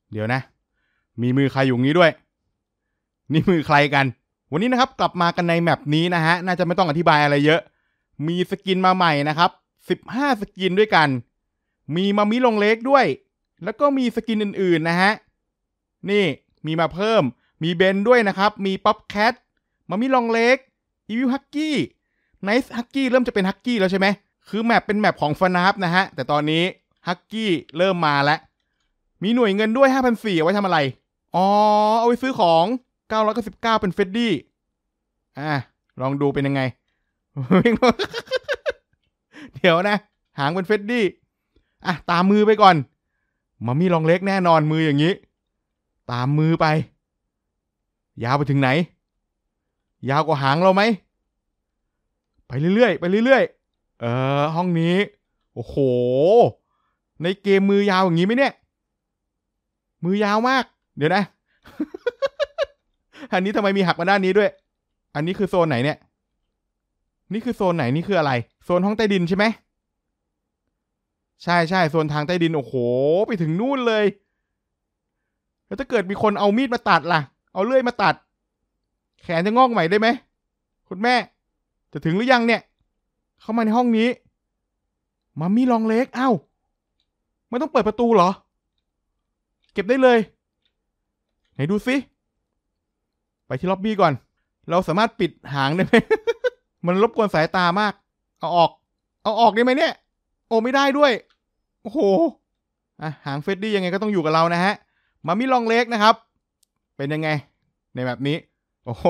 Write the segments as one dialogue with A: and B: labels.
A: เดี๋ยวนะมีมือใครอยู่งี้ด้วยนี่มือใครกันวันนี้นะครับกลับมากันในแมปนี้นะฮะน่าจะไม่ต้องอธิบายอะไรเยอะมีสกินมาใหม่นะครับ15สกินด้วยกันมีมามิลงเล็กด้วยแล้วก็มีสกินอื่นๆนะฮะนี่มีมาเพิ่มมีเบนด้วยนะครับมีป๊อปแคทมามิลงเล็กอีวิลฮักกี้ไนซ์ฮักกี้เริ่มจะเป็นฮักกี้แล้วใช่ไหมคือแมปเป็นแมปของฟนาฟนะฮะแต่ตอนนี้ฮักกี้เริ่มมาแล้วมีหน่วยเงินด้วย 5,400 เอาไว้ทำอะไรอ๋อเอาไว้ซื้อของ999เป็นเฟดดี้ลองดูเป็นยังไง เดี๋ยวนะหางเป็นเฟดดี้ตามมือไปก่อนมามีลองเล็กแน่นอนมืออย่างนี้ตามมือไปยาวไปถึงไหนยาวกว่าหางเราไหมไปเรื่อยๆไปเรื่อยๆห้องนี้โอ้โหในเกมมือยาวอย่างนี้ไหมเนี่ยมือยาวมากเดี๋ยวนะ อันนี้ทำไมมีหักมาด้านนี้ด้วยอันนี้คือโซนไหนเนี่ยนี่คือโซนไหนนี่คืออะไรโซนห้องใต้ดินใช่ไหมใช่โซนทางใต้ดินโอ้โหไปถึงนู่นเลยแล้วถ้าเกิดมีคนเอามีดมาตัดล่ะเอาเลื่อยมาตัดแขนจะงอกใหม่ได้ไหมคุณแม่จะถึงหรือยังเนี่ยเข้ามาในห้องนี้มัมมี่ลองเล็กไม่ต้องเปิดประตูเหรอเก็บได้เลยไหนดูสิไปที่ล็อบบี้ก่อนเราสามารถปิดหางได้ไหม มันรบกวนสายตามากเอาออกได้ไหมเนี่ยโอ้ไม่ได้ด้วยโอ้โหหางเฟดดี้ยังไงก็ต้องอยู่กับเรานะฮะมัมมี่ลองเล็กนะครับเป็นยังไงในแบบนี้โอ้โห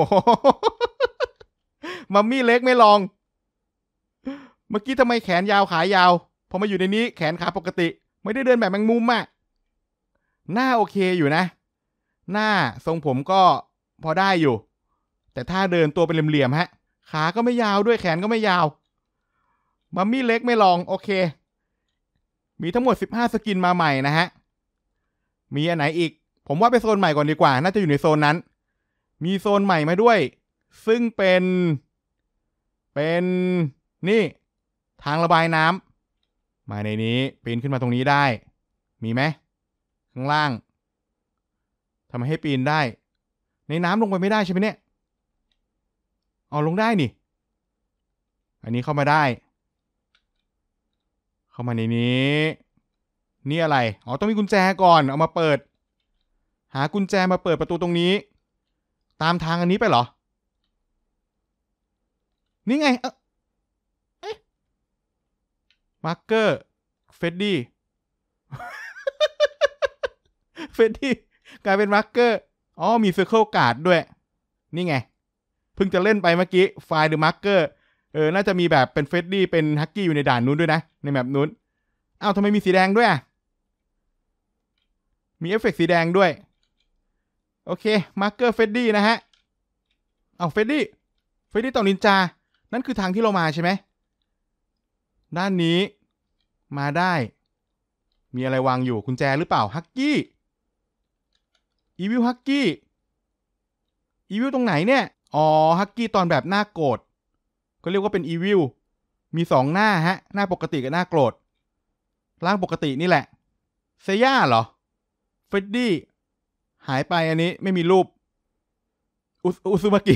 A: มัมมี่เล็กไม่ลองเมื่อกี้ทำไมแขนยาวขายาวพอมาอยู่ในนี้แขนขาปกติไม่ได้เดินแบบแมงมุมหน้าโอเคอยู่นะหน้าทรงผมก็พอได้อยู่แต่ถ้าเดินตัวเป็นเหลี่ยมๆฮะขาก็ไม่ยาวด้วยแขนก็ไม่ยาวมัมมี่เล็กไม่ลองโอเคมีทั้งหมด15สกินมาใหม่นะฮะมีอันไหนอีกผมว่าไปโซนใหม่ก่อนดีกว่าน่าจะอยู่ในโซนนั้นมีโซนใหม่มาด้วยซึ่งเป็นนี่ทางระบายน้ำมาในนี้ปีนขึ้นมาตรงนี้ได้มีไหมข้างล่างทำไมให้ปีนได้ในน้ำลงไปไม่ได้ใช่ไหมเนี่ยเอาลงได้นี่อันนี้เข้ามาได้เข้ามาในนี้นี่อะไรต้องมีกุญแจก่อนเอามาเปิดหากุญแจมาเปิดประตูตรงนี้ตามทางอันนี้ไปเหรอนี่ไงมาร์เกอร์เฟดดี้ เฟดดี้กลายเป็นมาร์เกอร์มีเซอร์เคิลการ์ดด้วยนี่ไงเพิ่งจะเล่นไปเมื่อกี้ไฟล์เดอะมาร์เกอร์น่าจะมีแบบเป็นเฟดดี้เป็นฮักกี้อยู่ในด่านนู้นด้วยนะในแมปนู้นทำไมมีสีแดงด้วยมีเอฟเฟกต์สีแดงด้วยโอเคมาร์เกอร์เฟดดี้นะฮะเฟดดี้ต่อนินจานั่นคือทางที่เรามาใช่ไหมด้านนี้มาได้มีอะไรวางอยู่กุญแจหรือเปล่าฮักกี้อีวิลฮักกี้อีวิลตรงไหนเนี่ยฮักกี้ตอนแบบหน้าโกรธก็เรียกว่าเป็นอีวิลมี2หน้าฮะหน้าปกติกับหน้าโกรธร่างปกตินี่แหละเซย่าเหรอเฟดดี้หายไปอันนี้ไม่มีรูปอุซุมากิ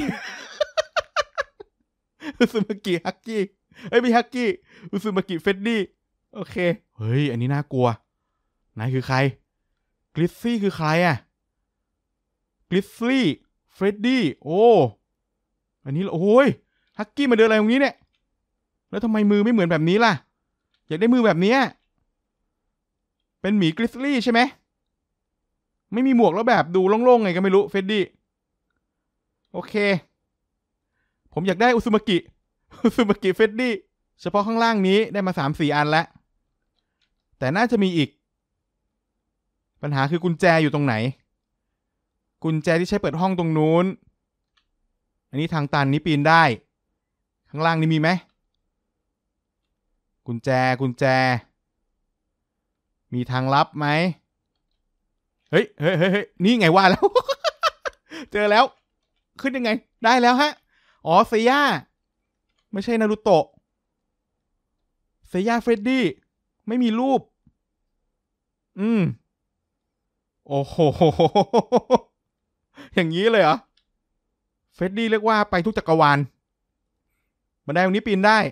A: อุซุมากิฮักกี้ไม่ฮักกี้อุซุมากิเฟดดี้โอเคเฮ้ยอันนี้น่ากลัวนายคือใครกลิซซี่คือใครกลิซซี่เฟรดดี้อันนี้โอ้ยฮักกี้มาเดินอะไรตรงนี้เนี่ยแล้วทำไมมือไม่เหมือนแบบนี้ล่ะอยากได้มือแบบนี้เป็นหมีกลิซซี่ใช่ไหมไม่มีหมวกแล้วแบบดูโล่งๆไงก็ไม่รู้เฟรดดี้โอเคผมอยากได้อุซุมากิเฟรดดี้เฉพาะข้างล่างนี้ได้มา 3-4 อันแล้วแต่น่าจะมีอีกปัญหาคือกุญแจอยู่ตรงไหนกุญแจที่ใช้เปิดห้องตรงนู้นอันนี้ทางตันนี้ปีนได้ข้างล่างนี้มีไหมกุญแจมีทางลับไหมเฮ้ยนี่ไงว่าแล้ว เจอแล้วขึ้นยังไงได้แล้วฮะเซย่าไม่ใช่นารูโตะเซย่าเฟรดดี้ไม่มีรูปโอโอ้โหอย่างนี้เลยเหรอเฟรดดี้เรียกว่าไปทุกจักรวาลบันไดตรงนี้ปีนได้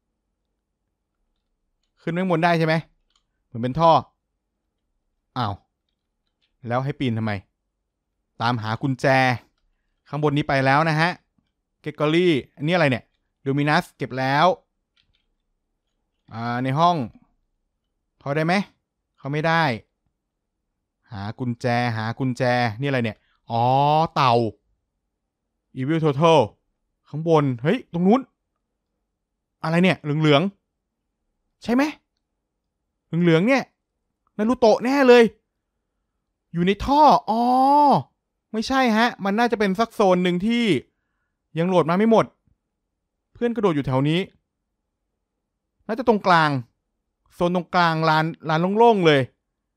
A: ขึ้นข้างบนได้ใช่ไหมเหมือนเป็นท่ออ้าวแล้วให้ปีนทำไมตามหากุญแจข้างบนนี้ไปแล้วนะฮะเกเกอรี่อันนี้อะไรเนี่ยดูมินัสเก็บแล้วในห้องเขาได้ไหมเขาไม่ได้หากุญแจนี่อะไรเนี่ยอ๋อเต่า Evil Total ข้างบนเฮ้ยตรงนู้นอะไรเนี่ยเหลืองๆใช่ไหมเหลืองๆเนี่ยนารูโตะแน่เลยอยู่ในท่ออ๋อไม่ใช่ฮะมันน่าจะเป็นสักโซนหนึ่งที่ยังโหลดมาไม่หมดเพื่อนกระโดดอยู่แถวนี้น่าจะตรงกลางโซนตรงกลางลานโล่งๆเลย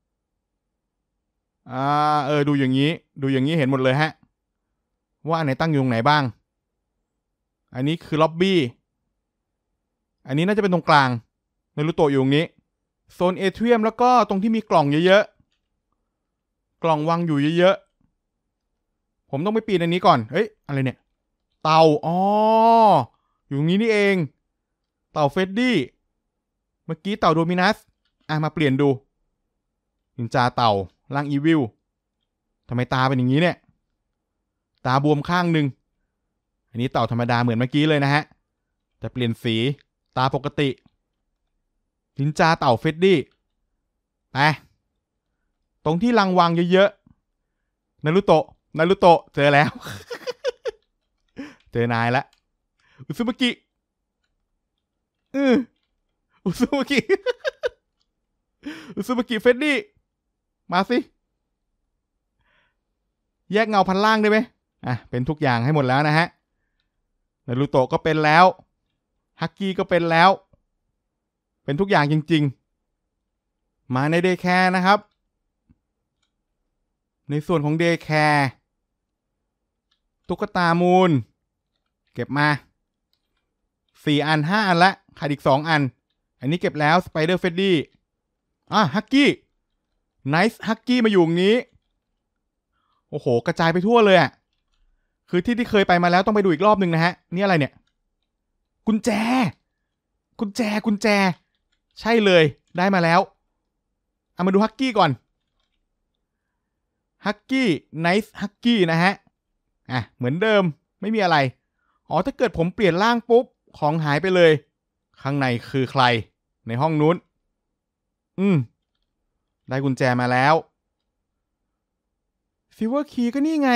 A: ดูอย่างนี้เห็นหมดเลยฮะว่าอันไหนตั้งอยู่ตรงไหนบ้างอันนี้คือล็อบบี้อันนี้น่าจะเป็นตรงกลางนารูโตะอยู่ตรงนี้โซนเอเทียมแล้วก็ตรงที่มีกล่องเยอะๆกล่องวางอยู่เยอะๆผมต้องไปปีนอันนี้ก่อนเฮ้ยอะไรเนี่ยเต่าอ๋ออยู่ตรงนี้นี่เองเต่าเฟดดี้เมื่อกี้เต่าโดมินัสมาเปลี่ยนดูนินจาเต่าร่างอีวิลทำไมตาเป็นอย่างนี้เนี่ยตาบวมข้างหนึ่งอันนี้เต่าธรรมดาเหมือนเมื่อกี้เลยนะฮะแต่เปลี่ยนสีตาปกตินินจาเต่าเฟดดี้ไปตรงที่รังวางเยอะๆนารูโตะเจอแล้ว เจอนายละอุซุมากิอุซุมากิ อุซุมากิเฟดดี้มาสิแยกเงาพันล่างได้ไหมเป็นทุกอย่างให้หมดแล้วนะฮะนารูโตะก็เป็นแล้วฮักกี้ก็เป็นแล้วเป็นทุกอย่างจริงๆมาในเดย์แคร์นะครับในส่วนของเดย์แคร์ตุ๊กตามูนเก็บมา4 อัน 5 อันละขาดอีก2 อันอันนี้เก็บแล้วสไปเดอร์เฟดดี้ฮักกี้ไนซ์ฮักกี้มาอยู่ตรงนี้โอ้โหกระจายไปทั่วเลยคือที่เคยไปมาแล้วต้องไปดูอีกรอบนึงนะฮะนี่อะไรเนี่ยกุญแจใช่เลยได้มาแล้วมาดูฮักกี้ก่อนฮักกี้ไนซ์ฮักกี้นะฮะเหมือนเดิมไม่มีอะไรถ้าเกิดผมเปลี่ยนร่างปุ๊บของหายไปเลยข้างในคือใครในห้องนู้นได้กุญแจมาแล้วซิลเวอร์คีย์ก็นี่ไง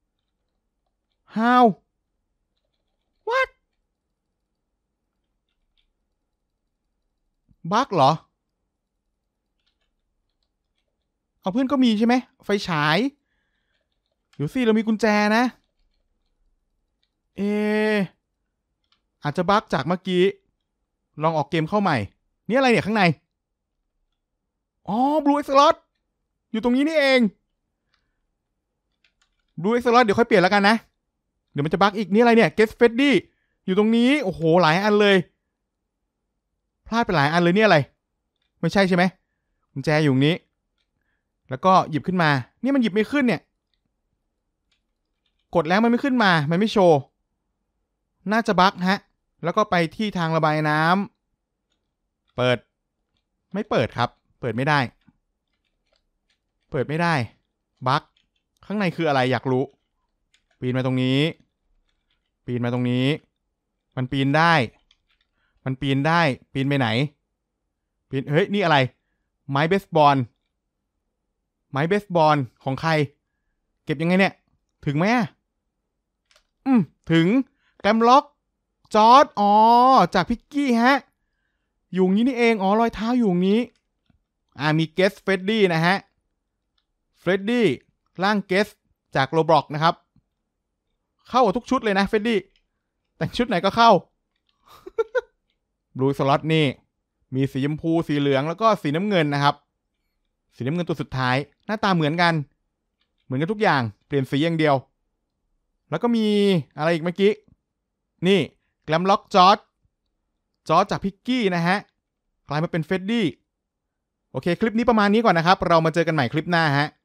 A: How What บั๊กเหรอเอาเพื่อนก็มีใช่ไหมไฟฉายเดี๋ยวสิเรามีกุญแจนะอาจจะบั๊กจากเมื่อกี้ลองออกเกมเข้าใหม่นี่อะไรเนี่ยข้างในบลูเอ็กซ์ล็อตอยู่ตรงนี้นี่เองบลูเอ็กซ์ล็อตเดี๋ยวค่อยเปลี่ยนแล้วกันนะเดี๋ยวมันจะบั๊กอีกนี่อะไรเนี่ยเกสเฟดดี้อยู่ตรงนี้โอ้โหหลายอันเลยพลาดไปหลายอันเลยนี่อะไรไม่ใช่ใช่ไหมกุญแจอยู่ตรงนี้แล้วก็หยิบขึ้นมานี่มันหยิบไม่ขึ้นเนี่ยกดแล้วมันไม่ขึ้นมามันไม่โชว์น่าจะบั๊กฮะแล้วก็ไปที่ทางระบายน้ำเปิดไม่เปิดครับเปิดไม่ได้บั๊กข้างในคืออะไรอยากรู้ปีนมาตรงนี้มันปีนได้ปีนไปไหนเฮ้ยนี่อะไรไม้เบสบอลของใครเก็บยังไงเนี่ยถึงไหมถึงแกมล็อกจอร์จจากพิกกี้ฮะอยู่นี้นี่เองรอยเท้าอยู่นี้มีเกสเฟรดดี้นะฮะเฟรดดี้ร่างเกสจากโรบล็อกนะครับเข้าทุกชุดเลยนะเฟรดดี้แต่งชุดไหนก็เข้า บลูสล็อตนี่มีสีชมพูสีเหลืองแล้วก็สีน้ำเงินนะครับสีน้ำเงินตัวสุดท้ายหน้าตาเหมือนกันทุกอย่างเปลี่ยนสีอย่างเดียวแล้วก็มีอะไรอีกเมื่อกี้นี่แกลมล็อกจอร์จจากพิกกี้นะฮะกลายมาเป็นเฟรดดี้โอเคคลิปนี้ประมาณนี้ก่อนนะครับเรามาเจอกันใหม่คลิปหน้าฮะ